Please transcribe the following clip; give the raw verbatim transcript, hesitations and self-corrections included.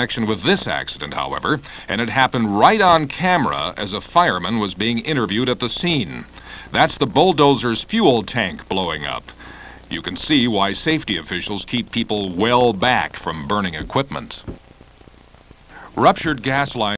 connection with this accident, however, and it happened right on camera as a fireman was being interviewed at the scene. That's the bulldozer's fuel tank blowing up. You can see why safety officials keep people well back from burning equipment. Ruptured gas lines